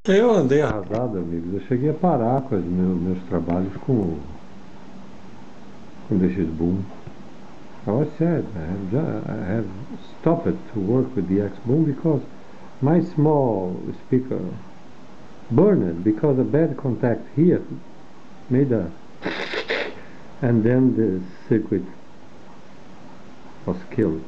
Eu andei arrasado, amigos. Eu cheguei a parar com os meus trabalhos com DX Boom. I was sad. I have stopped to work with the X Boom because my small speaker burned because a bad contact here made a, and then the circuit was killed.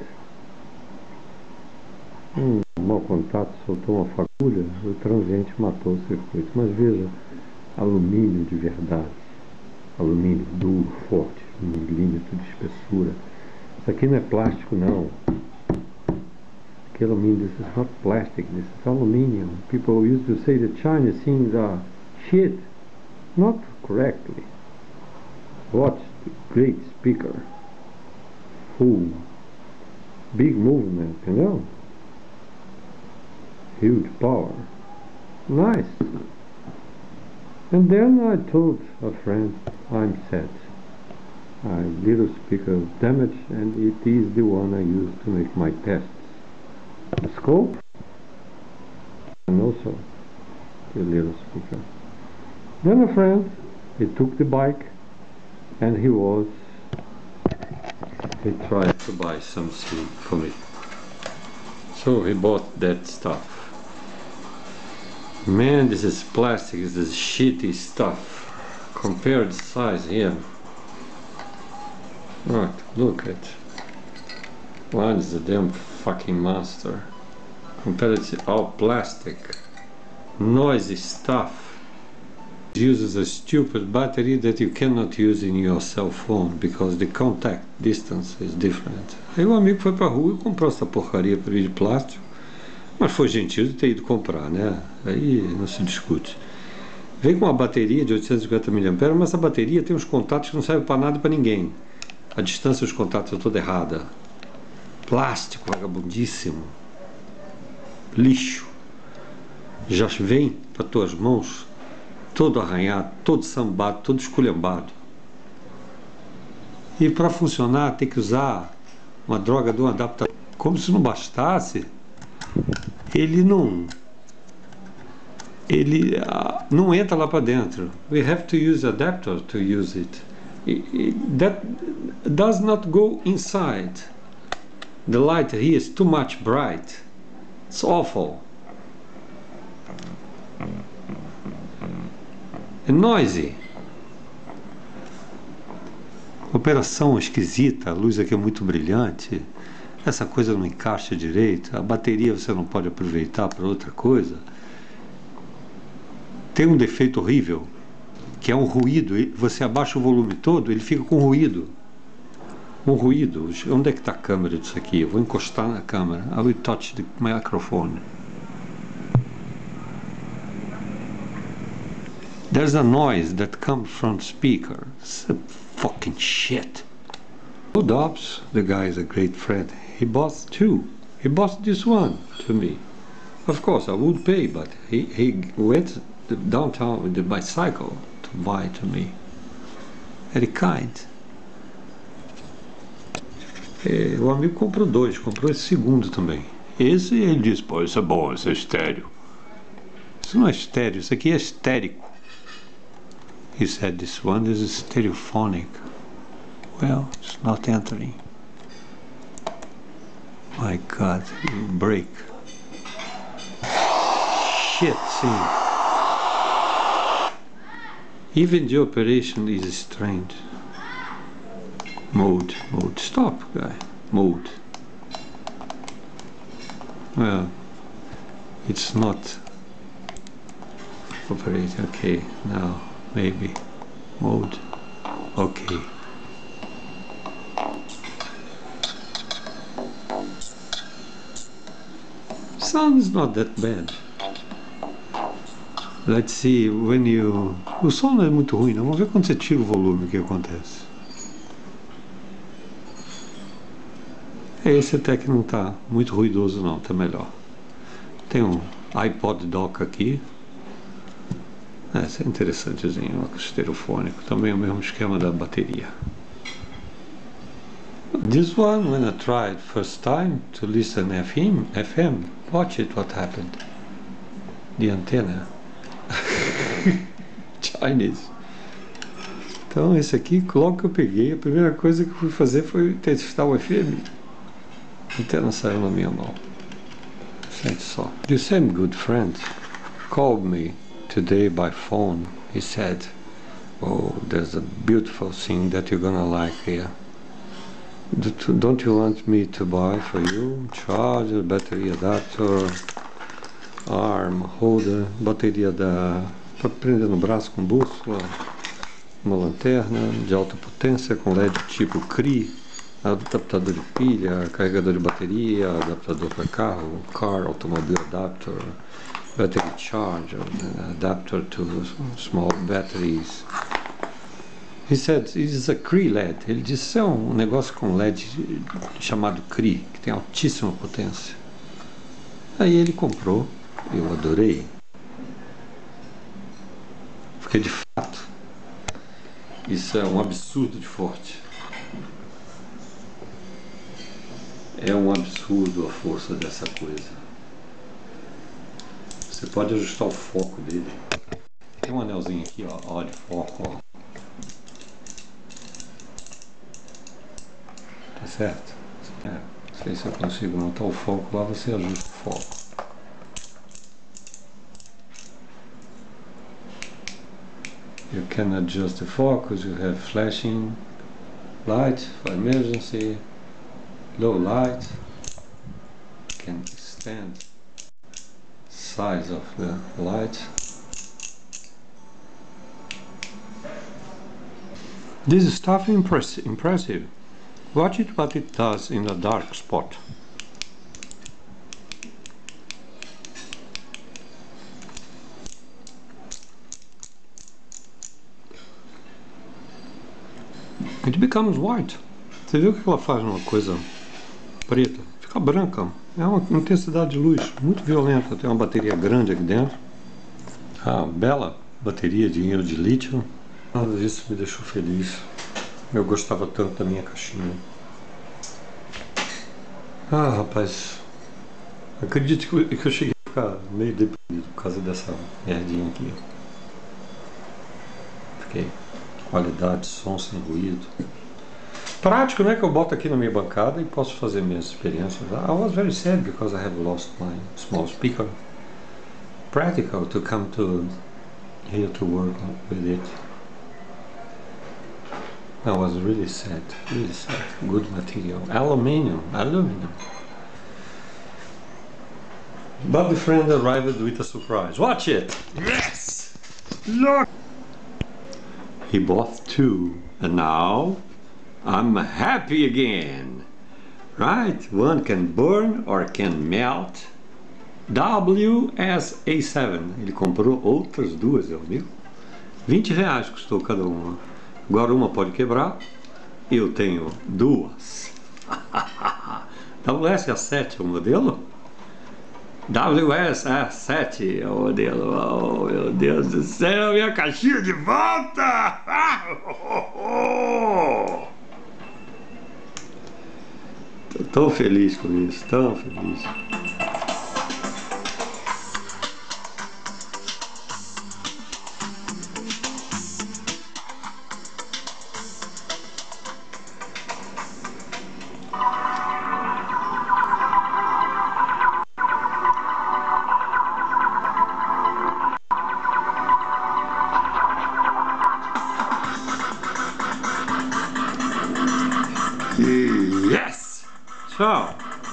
Um mau contato soltou uma fagulha, o transiente matou o circuito. Mas veja, alumínio de verdade, alumínio duro, forte, 1 milímetro de espessura. Isso aqui não é plástico, não. Aqui é alumínio. This is not plastic, this is aluminium. People used to say that Chinese things are shit. Not correctly. Watch the great speaker. Full. Big movement, you know? Huge power. Nice. And then I told a friend, I'm sad. My little speaker is damaged and it is the one I use to make my tests. The scope and also the little speaker. Then a friend, he took the bike and he tried to buy something for me. So he bought that stuff. Man, this is plastic, this is shitty stuff. Compare the size here. Right, look at. One is a damn fucking monster. Compared to all plastic. Noisy stuff. It uses a stupid battery that you cannot use in your cell phone because the contact distance is different. Aí o amigo foi pra rua e comprou essa porcaria por de plástico. Mas foi gentil de ter ido comprar, né? Aí não se discute. Vem com uma bateria de 850 mAh, mas essa bateria tem uns contatos que não servem para nada para ninguém. A distância dos contatos é toda errada. Plástico, vagabundíssimo. Lixo. Já vem para tuas mãos todo arranhado, todo sambado, todo esculhambado. E para funcionar tem que usar uma droga de um adaptador. Como se não bastasse, ele não entra lá para dentro. We have to use adapter to use it. That does not go inside. The light here is too much bright. It's awful. And noisy. Operação esquisita, a luz aqui é muito brilhante. Essa coisa não encaixa direito, a bateria você não pode aproveitar para outra coisa. Tem um defeito horrível, que é um ruído. Você abaixa o volume todo, ele fica com ruído. Um ruído. Onde é que está a câmera disso aqui? Eu vou encostar na câmera. I will touch the microphone. There's a noise that comes from speaker. It's a fucking shit. Dobbs, the guy is a great friend. He bought two. He bought this one to me. Of course, I would pay, but he went downtown with the bicycle to buy to me. Very kind. O amigo comprou dois, comprou esse segundo também. Esse ele disse, pô, isso é bom, isso é estéreo. Isso não é estéreo, isso aqui é estérico. He said this one is stereophonic. Well, it's not entering. My God, you break. Shit, see. Even the operation is strange. Mode, stop, guy. Mode. Well, it's not operating. Okay, now maybe mode. Okay. Sound is not that bad. Let's see when you. O som não é muito ruim, não. Vamos ver quando você tira o volume o que acontece. Esse até que não está muito ruidoso, não, está melhor. Tem um iPod dock aqui. Esse é interessantezinho, estereofônico. Também é o mesmo esquema da bateria. This one, when I tried first time to listen FM, watch it what happened. The antenna Chinese. Então esse aqui, logo que eu peguei, a primeira coisa que eu fui fazer foi testar o FM. Até não saiu na minha mão. Sente só. The same good friend called me today by phone. He said, "Oh, there's a beautiful thing that you're gonna like here. Don't you want me to buy for you? Charger, battery adapter, arm holder, bateria para prender no braço com bússola, uma lanterna de alta potência com LED tipo CRI, adaptador de pilha, carregador de bateria, adaptador para carro, car automobile adapter, battery charger, adapter to small batteries." He said, "It is a CRI LED." Ele disse, é um negócio com LED chamado CRI, que tem altíssima potência. Aí ele comprou, eu adorei. Porque de fato, isso é um absurdo de forte. É um absurdo a força dessa coisa. Você pode ajustar o foco dele. Tem um anelzinho aqui, ó de foco, ó. Tá certo? Não sei se eu consigo montar o foco lá, você ajusta o foco. You can adjust the focus, you have flashing light for emergency, low light, you can extend size of the light. This stuff is impressive. Watch it what it does in a dark spot. It becomes white. Você viu que ela faz uma coisa preta? Fica branca. É uma intensidade de luz muito violenta. Tem uma bateria grande aqui dentro. Ah, bela bateria de íon de lítio. Nada disso me deixou feliz. Eu gostava tanto da minha caixinha. Ah, rapaz, acredito que eu cheguei a ficar meio deprimido por causa dessa merdinha aqui. Fiquei. Qualidade, som sem ruído. Prático, né? Que eu boto aqui na minha bancada e posso fazer minhas experiências. I was very sad because I have lost my small speaker. Practical to come to here to work with it. I was really sad, really sad. Good material. Aluminum. But the friend arrived with a surprise. Watch it! Yes! Look! He bought two, and now I'm happy again. Right? One can burn or can melt. WSA7. Ele comprou outras duas, viu? R$20 custou cada uma. Agora uma pode quebrar. Eu tenho duas. WSA7 é o modelo? WSA7 é o modelo. Oh, meu Deus do céu, minha caixinha de volta! Tô tão feliz com isso, tão feliz. Yes! So,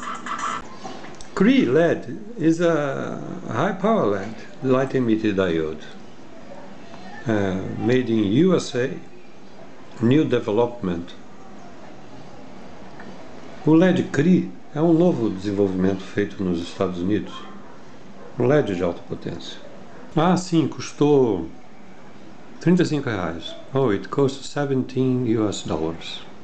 CRI LED is a high power LED, light emitted diode, made in USA, new development. O LED CRI é um novo desenvolvimento feito nos Estados Unidos, um LED de alta potência. Ah, sim, custou R$35. Oh, it cost $17 US.